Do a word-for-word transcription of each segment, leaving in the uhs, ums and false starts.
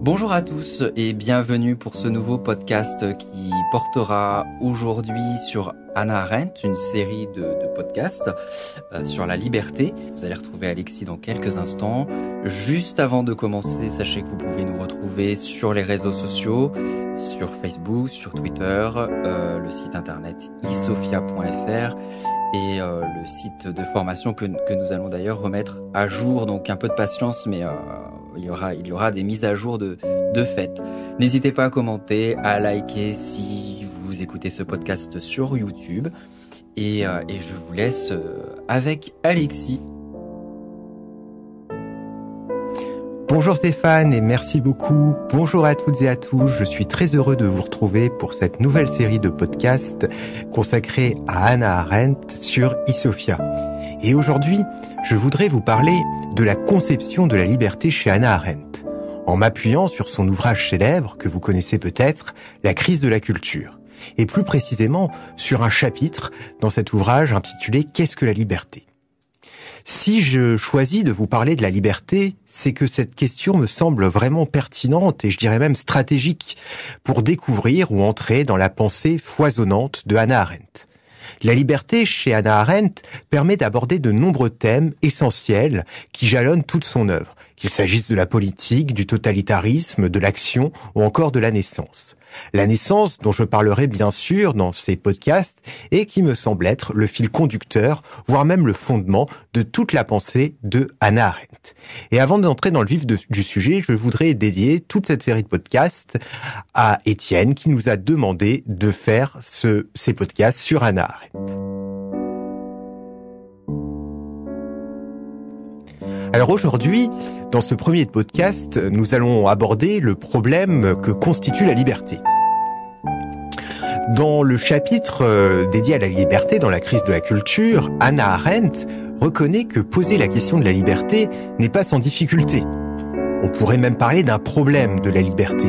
Bonjour à tous et bienvenue pour ce nouveau podcast qui portera aujourd'hui sur Hannah Arendt, une série de, de podcasts euh, sur la liberté. Vous allez retrouver Alexis dans quelques instants. Juste avant de commencer, sachez que vous pouvez nous retrouver sur les réseaux sociaux, sur Facebook, sur Twitter, euh, le site internet isofia point f r et euh, le site de formation que, que nous allons d'ailleurs remettre à jour. Donc un peu de patience, mais euh, il y aura, il y aura des mises à jour de, de fait. N'hésitez pas à commenter, à liker si vous écoutez ce podcast sur YouTube. Et, euh, et je vous laisse euh, avec Alexis. Bonjour Stéphane et merci beaucoup. Bonjour à toutes et à tous. Je suis très heureux de vous retrouver pour cette nouvelle série de podcasts consacrée à Hannah Arendt sur Isofia. Et aujourd'hui, je voudrais vous parler de la conception de la liberté chez Hannah Arendt, en m'appuyant sur son ouvrage célèbre que vous connaissez peut-être, La crise de la culture, et plus précisément sur un chapitre dans cet ouvrage intitulé « Qu'est-ce que la liberté ?» Si je choisis de vous parler de la liberté, c'est que cette question me semble vraiment pertinente et je dirais même stratégique pour découvrir ou entrer dans la pensée foisonnante de Hannah Arendt. La liberté chez Hannah Arendt permet d'aborder de nombreux thèmes essentiels qui jalonnent toute son œuvre, qu'il s'agisse de la politique, du totalitarisme, de l'action ou encore de la naissance. La naissance, dont je parlerai bien sûr dans ces podcasts, et qui me semble être le fil conducteur, voire même le fondement de toute la pensée de Hannah Arendt. Et avant d'entrer dans le vif de, du sujet, je voudrais dédier toute cette série de podcasts à Étienne, qui nous a demandé de faire ce, ces podcasts sur Hannah Arendt. Alors aujourd'hui, dans ce premier podcast, nous allons aborder le problème que constitue la liberté. Dans le chapitre dédié à la liberté dans la crise de la culture, Hannah Arendt reconnaît que poser la question de la liberté n'est pas sans difficulté. On pourrait même parler d'un problème de la liberté.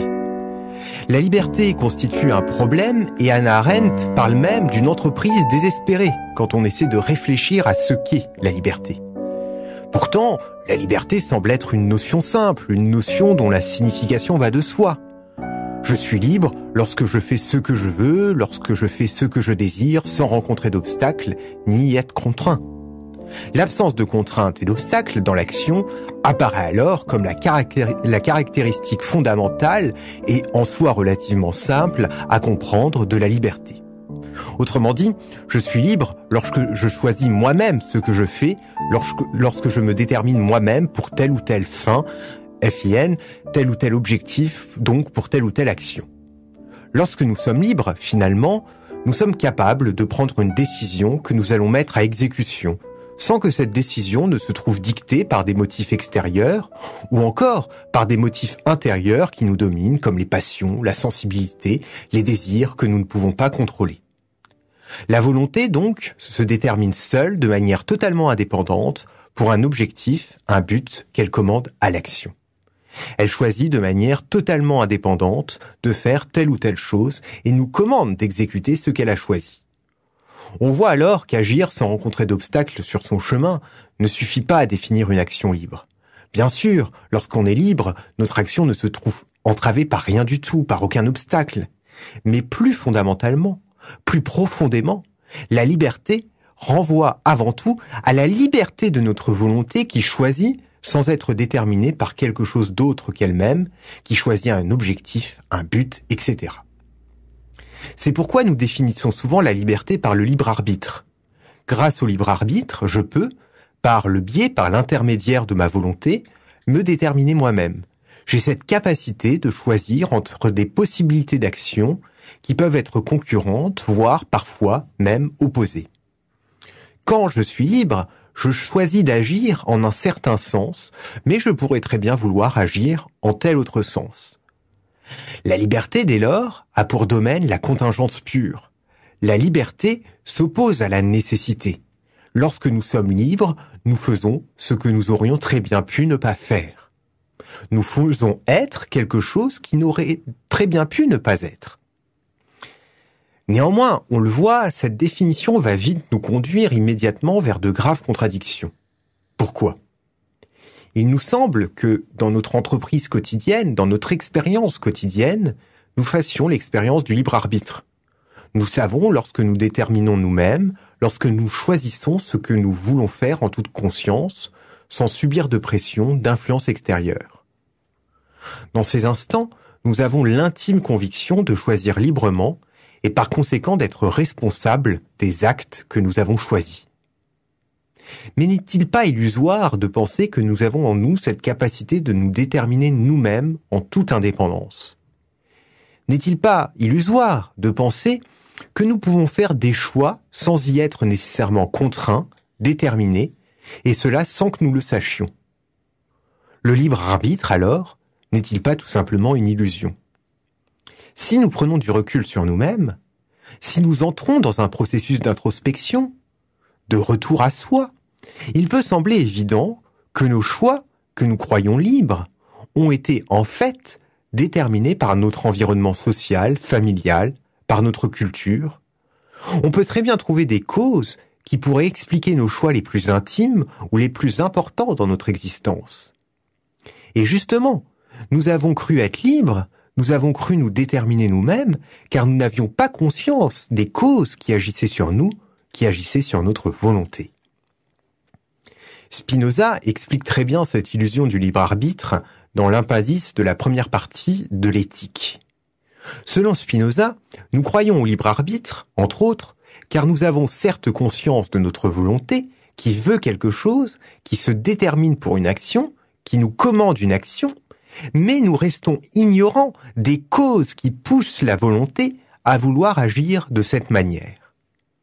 La liberté constitue un problème et Hannah Arendt parle même d'une entreprise désespérée quand on essaie de réfléchir à ce qu'est la liberté. Pourtant, la liberté semble être une notion simple, une notion dont la signification va de soi. Je suis libre lorsque je fais ce que je veux, lorsque je fais ce que je désire, sans rencontrer d'obstacles, ni être contraint. L'absence de contraintes et d'obstacles dans l'action apparaît alors comme la, caractéri- la caractéristique fondamentale et en soi relativement simple à comprendre de la liberté. Autrement dit, je suis libre lorsque je choisis moi-même ce que je fais, lorsque, lorsque je me détermine moi-même pour telle ou telle fin, F I N, tel ou tel objectif, donc pour telle ou telle action. Lorsque nous sommes libres, finalement, nous sommes capables de prendre une décision que nous allons mettre à exécution, sans que cette décision ne se trouve dictée par des motifs extérieurs, ou encore par des motifs intérieurs qui nous dominent, comme les passions, la sensibilité, les désirs que nous ne pouvons pas contrôler. La volonté, donc, se détermine seule, de manière totalement indépendante, pour un objectif, un but qu'elle commande à l'action. Elle choisit de manière totalement indépendante de faire telle ou telle chose et nous commande d'exécuter ce qu'elle a choisi. On voit alors qu'agir sans rencontrer d'obstacles sur son chemin ne suffit pas à définir une action libre. Bien sûr, lorsqu'on est libre, notre action ne se trouve entravée par rien du tout, par aucun obstacle. Mais plus fondamentalement, plus profondément, la liberté renvoie avant tout à la liberté de notre volonté qui choisit sans être déterminée par quelque chose d'autre qu'elle-même, qui choisit un objectif, un but, et cetera. C'est pourquoi nous définissons souvent la liberté par le libre arbitre. Grâce au libre arbitre, je peux, par le biais, par l'intermédiaire de ma volonté, me déterminer moi-même. J'ai cette capacité de choisir entre des possibilités d'action qui peuvent être concurrentes, voire parfois même opposées. Quand je suis libre, je choisis d'agir en un certain sens, mais je pourrais très bien vouloir agir en tel autre sens. La liberté, dès lors, a pour domaine la contingence pure. La liberté s'oppose à la nécessité. Lorsque nous sommes libres, nous faisons ce que nous aurions très bien pu ne pas faire. Nous faisons être quelque chose qui n'aurait très bien pu ne pas être. Néanmoins, on le voit, cette définition va vite nous conduire immédiatement vers de graves contradictions. Pourquoi ? Il nous semble que dans notre entreprise quotidienne, dans notre expérience quotidienne, nous fassions l'expérience du libre arbitre. Nous savons lorsque nous déterminons nous-mêmes, lorsque nous choisissons ce que nous voulons faire en toute conscience, sans subir de pression, d'influence extérieure. Dans ces instants, nous avons l'intime conviction de choisir librement et par conséquent d'être responsables des actes que nous avons choisis. Mais n'est-il pas illusoire de penser que nous avons en nous cette capacité de nous déterminer nous-mêmes en toute indépendance ? N'est-il pas illusoire de penser que nous pouvons faire des choix sans y être nécessairement contraints, déterminés, et cela sans que nous le sachions ? Le libre arbitre, alors, n'est-il pas tout simplement une illusion ? Si nous prenons du recul sur nous-mêmes, si nous entrons dans un processus d'introspection, de retour à soi, il peut sembler évident que nos choix, que nous croyons libres, ont été en fait déterminés par notre environnement social, familial, par notre culture. On peut très bien trouver des causes qui pourraient expliquer nos choix les plus intimes ou les plus importants dans notre existence. Et justement, nous avons cru être libres, nous avons cru nous déterminer nous-mêmes, car nous n'avions pas conscience des causes qui agissaient sur nous, qui agissaient sur notre volonté. Spinoza explique très bien cette illusion du libre arbitre dans l'impendice de la première partie de l'Éthique. Selon Spinoza, nous croyons au libre arbitre, entre autres, car nous avons certes conscience de notre volonté, qui veut quelque chose, qui se détermine pour une action, qui nous commande une action, mais nous restons ignorants des causes qui poussent la volonté à vouloir agir de cette manière.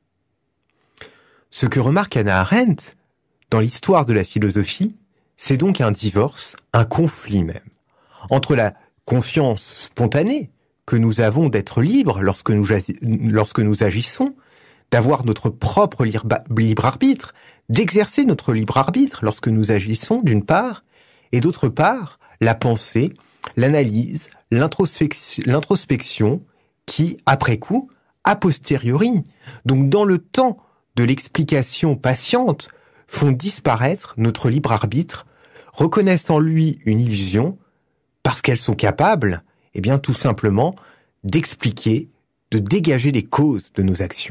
Ce que remarque Hannah Arendt, dans l'histoire de la philosophie, c'est donc un divorce, un conflit même, entre la conscience spontanée que nous avons d'être libres lorsque nous, lorsque nous agissons, d'avoir notre propre libre arbitre, d'exercer notre libre arbitre lorsque nous agissons d'une part, et d'autre part, la pensée, l'analyse, l'introspection, l'introspection qui, après coup, a posteriori, donc dans le temps de l'explication patiente, font disparaître notre libre arbitre, reconnaissent en lui une illusion, parce qu'elles sont capables, eh bien, tout simplement, d'expliquer, de dégager les causes de nos actions.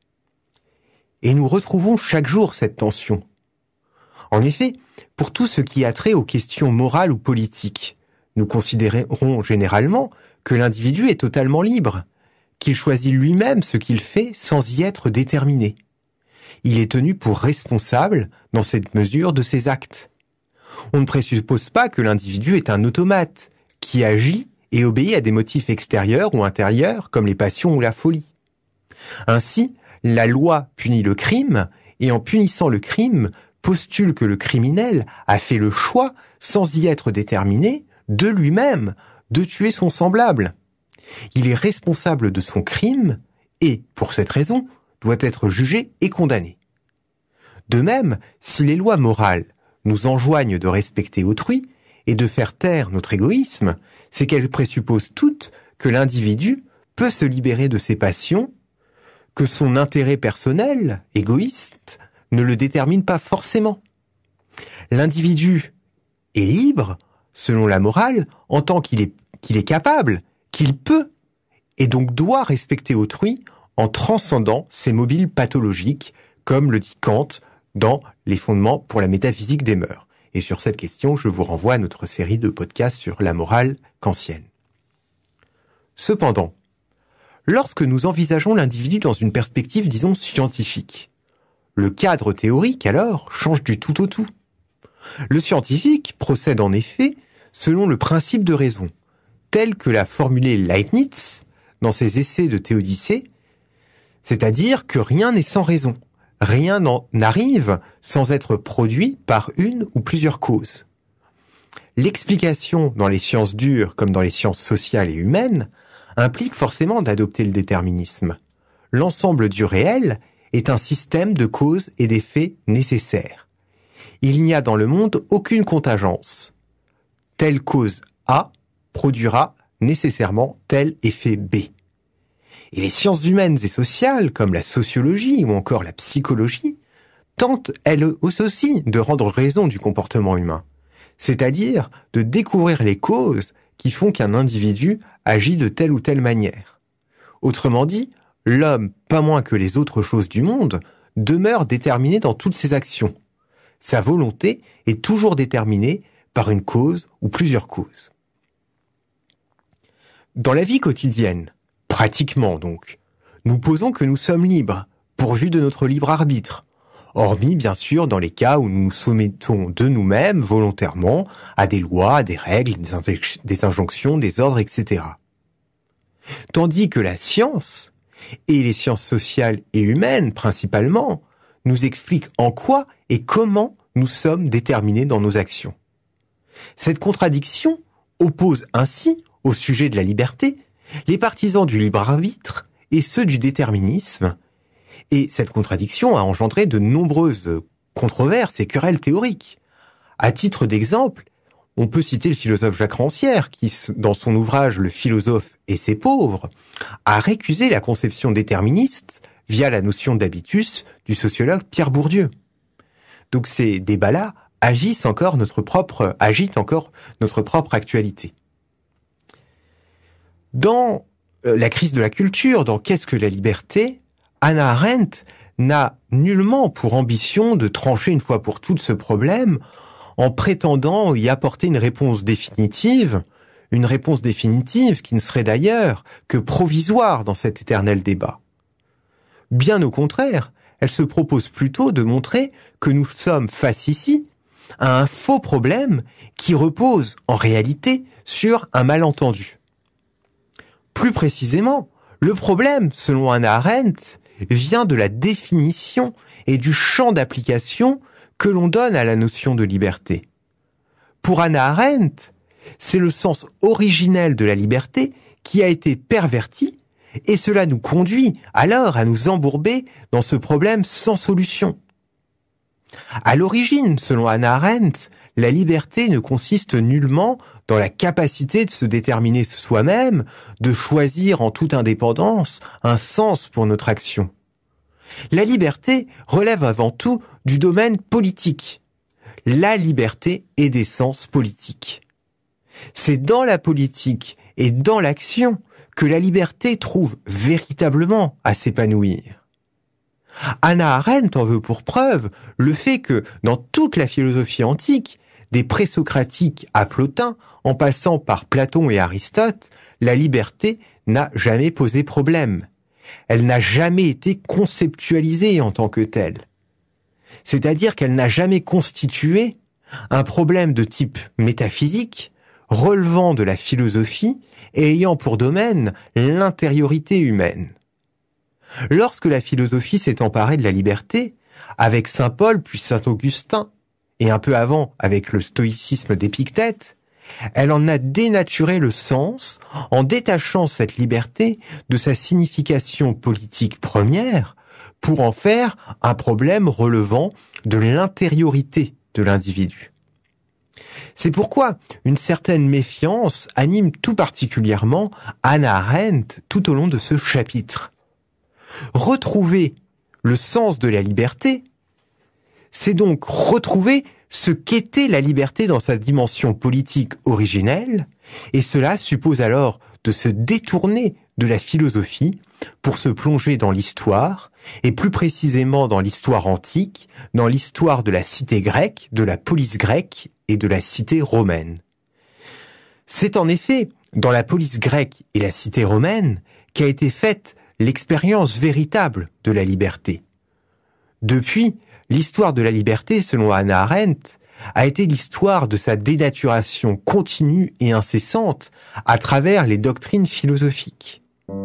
Et nous retrouvons chaque jour cette tension. En effet, pour tout ce qui a trait aux questions morales ou politiques, nous considérons généralement que l'individu est totalement libre, qu'il choisit lui-même ce qu'il fait sans y être déterminé. Il est tenu pour responsable, dans cette mesure, de ses actes. On ne présuppose pas que l'individu est un automate, qui agit et obéit à des motifs extérieurs ou intérieurs, comme les passions ou la folie. Ainsi, la loi punit le crime, et en punissant le crime, postule que le criminel a fait le choix, sans y être déterminé, de lui-même, de tuer son semblable. Il est responsable de son crime, et, pour cette raison, doit être jugé et condamné. De même, si les lois morales nous enjoignent de respecter autrui et de faire taire notre égoïsme, c'est qu'elles présupposent toutes que l'individu peut se libérer de ses passions, que son intérêt personnel, égoïste, ne le détermine pas forcément. L'individu est libre, selon la morale, en tant qu'il est, qu'il est capable, qu'il peut, et donc doit respecter autrui en transcendant ses mobiles pathologiques, comme le dit Kant dans Les fondements pour la métaphysique des mœurs. Et sur cette question, je vous renvoie à notre série de podcasts sur la morale kantienne. Cependant, lorsque nous envisageons l'individu dans une perspective, disons, scientifique, le cadre théorique, alors, change du tout au tout. Le scientifique procède en effet selon le principe de raison, tel que l'a formulé Leibniz dans ses essais de théodicée, c'est-à-dire que rien n'est sans raison, rien n'arrive sans être produit par une ou plusieurs causes. L'explication dans les sciences dures comme dans les sciences sociales et humaines implique forcément d'adopter le déterminisme. L'ensemble du réel est un système de causes et d'effets nécessaires. Il n'y a dans le monde aucune contingence. Telle cause A produira nécessairement tel effet B. Et les sciences humaines et sociales, comme la sociologie ou encore la psychologie, tentent elles aussi de rendre raison du comportement humain. c'est-à-dire de découvrir les causes qui font qu'un individu agit de telle ou telle manière. Autrement dit, l'homme, pas moins que les autres choses du monde, demeure déterminé dans toutes ses actions. Sa volonté est toujours déterminée par une cause ou plusieurs causes. Dans la vie quotidienne, pratiquement donc, nous posons que nous sommes libres, pourvus de notre libre arbitre, hormis bien sûr dans les cas où nous nous soumettons de nous-mêmes volontairement à des lois, à des règles, des, inj- des injonctions, des ordres, et cetera. Tandis que la science, et les sciences sociales et humaines principalement, nous expliquent en quoi et comment nous sommes déterminés dans nos actions. Cette contradiction oppose ainsi, au sujet de la liberté, les partisans du libre arbitre et ceux du déterminisme, et cette contradiction a engendré de nombreuses controverses et querelles théoriques. À titre d'exemple, on peut citer le philosophe Jacques Rancière, qui, dans son ouvrage « Le philosophe et ses pauvres », a récusé la conception déterministe via la notion d'habitus du sociologue Pierre Bourdieu. Donc ces débats-là agissent encore notre propre, agitent encore notre propre actualité. Dans la crise de la culture, dans Qu'est-ce que la liberté, Hannah Arendt n'a nullement pour ambition de trancher une fois pour toutes ce problème en prétendant y apporter une réponse définitive, une réponse définitive qui ne serait d'ailleurs que provisoire dans cet éternel débat. Bien au contraire, elle se propose plutôt de montrer que nous sommes face ici à un faux problème qui repose en réalité sur un malentendu. Plus précisément, le problème, selon Hannah Arendt, vient de la définition et du champ d'application que l'on donne à la notion de liberté. Pour Hannah Arendt, c'est le sens originel de la liberté qui a été perverti et cela nous conduit alors à nous embourber dans ce problème sans solution. À l'origine, selon Hannah Arendt, la liberté ne consiste nullement dans la capacité de se déterminer soi-même, de choisir en toute indépendance un sens pour notre action. La liberté relève avant tout du domaine politique. La liberté est d'essence politique. C'est dans la politique et dans l'action que la liberté trouve véritablement à s'épanouir. Hannah Arendt en veut pour preuve le fait que, dans toute la philosophie antique, des présocratiques à Plotin, en passant par Platon et Aristote, la liberté n'a jamais posé problème. Elle n'a jamais été conceptualisée en tant que telle. C'est-à-dire qu'elle n'a jamais constitué un problème de type métaphysique, relevant de la philosophie et ayant pour domaine l'intériorité humaine. Lorsque la philosophie s'est emparée de la liberté, avec saint Paul puis saint Augustin, et un peu avant avec le stoïcisme d'Épictète, elle en a dénaturé le sens en détachant cette liberté de sa signification politique première pour en faire un problème relevant de l'intériorité de l'individu. C'est pourquoi une certaine méfiance anime tout particulièrement Hannah Arendt tout au long de ce chapitre. Retrouver le sens de la liberté, c'est donc retrouver ce qu'était la liberté dans sa dimension politique originelle, et cela suppose alors de se détourner de la philosophie pour se plonger dans l'histoire, et plus précisément dans l'histoire antique, dans l'histoire de la cité grecque, de la police grecque et de la cité romaine. C'est en effet dans la police grecque et la cité romaine qu'a été faite l'expérience véritable de la liberté. Depuis, l'histoire de la liberté, selon Hannah Arendt, a été l'histoire de sa dénaturation continue et incessante à travers les doctrines philosophiques.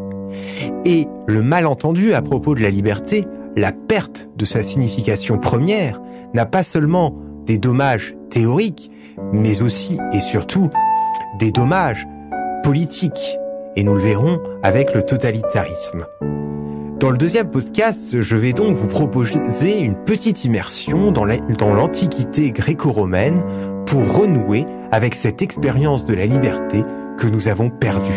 Et le malentendu à propos de la liberté, la perte de sa signification première, n'a pas seulement des dommages théoriques, mais aussi et surtout des dommages politiques. Et nous le verrons avec le totalitarisme. Dans le deuxième podcast, je vais donc vous proposer une petite immersion dans l'Antiquité gréco-romaine pour renouer avec cette expérience de la liberté que nous avons perdue.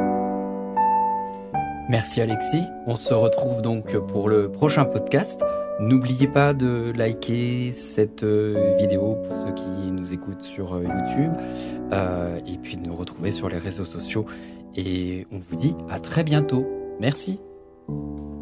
Merci Alexis. On se retrouve donc pour le prochain podcast N'oubliez pas de liker cette vidéo pour ceux qui nous écoutent sur YouTube euh, et puis de nous retrouver sur les réseaux sociaux. Et on vous dit à très bientôt. Merci.